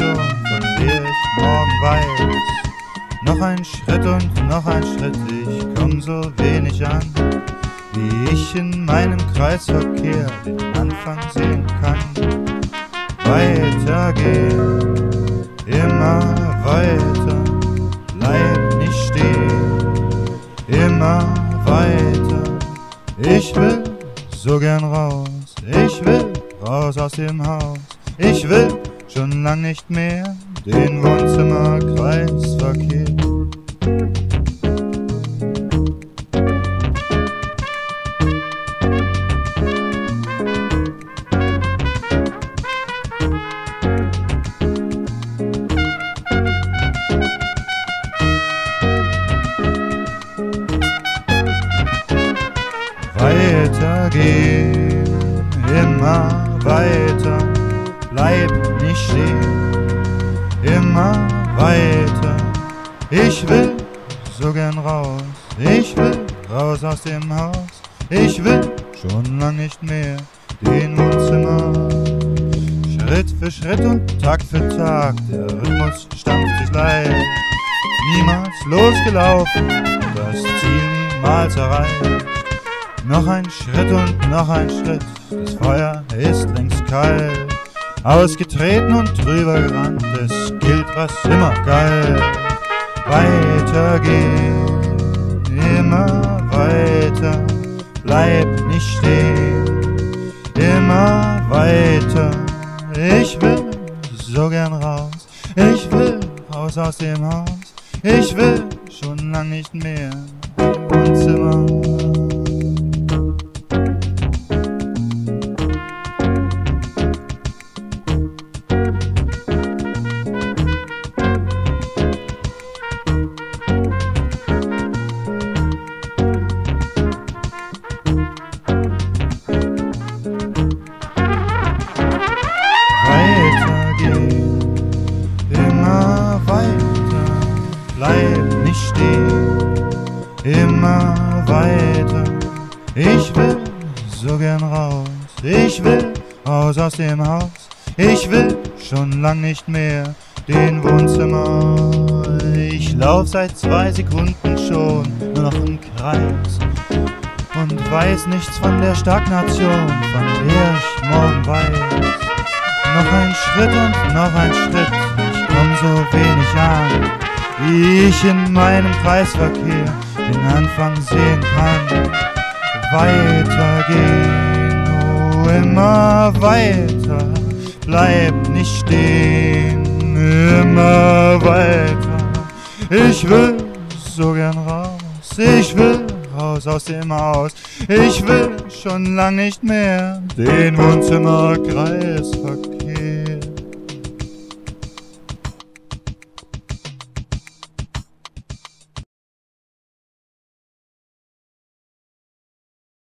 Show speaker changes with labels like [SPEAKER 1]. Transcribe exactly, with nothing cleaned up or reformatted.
[SPEAKER 1] Stagnationen, von der ich morgen weiß. Noch ein Schritt und noch ein Schritt, ich komm so wenig an, wie ich in meinem Kreisverkehr den Anfang sehen kann. Weitergehen, immer weiter, bleib nicht stehen, immer weiter. Ich will so gern raus, ich will raus aus dem Haus. Ich will schon lang nicht mehr den Wohnzimmerkreisverkehr. Weitergehen, immer weiter, bleib nicht stehen, immer weiter. Ich will so gern raus, ich will raus aus dem Haus. Ich will schon lang nicht mehr den Wohnzimmer. Schritt für Schritt und Tag für Tag, der Rhythmus stampft sich leicht. Niemals losgelaufen, das Ziel niemals erreicht. Noch ein Schritt und noch ein Schritt, das Feuer ist längst kalt. Ausgetreten und drüber gerannt, es gilt, was immer galt. Weitergehen, immer weiter, bleib nicht stehen, immer weiter. Ich will so gern raus, ich will raus aus dem Haus. Ich will schon lang nicht mehr im Wohnzimmer. Bleib nicht stehen, immer weiter. Ich will so gern raus, ich will raus aus dem Haus. Ich will schon lang nicht mehr den Wohnzimmer. Ich lauf seit zwei Sekunden schon nur noch im Kreis und weiß nichts von der Stagnation, von der ich morgen weiß. Noch ein Schritt und noch ein Schritt, ich komm so wenig an, wie ich in meinem Kreisverkehr den Anfang sehen kann. Weitergehen, oh immer weiter, bleib nicht stehen, immer weiter. Ich will so gern raus, ich will raus aus dem Haus. Ich will schon lang nicht mehr den Wohnzimmerkreisverkehr.